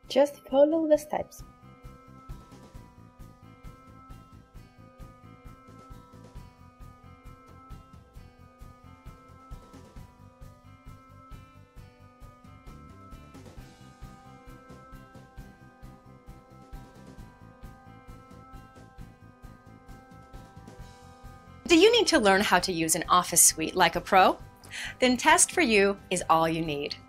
Just follow the steps. Do you need to learn how to use an Office suite like a pro? Then Test4U is all you need.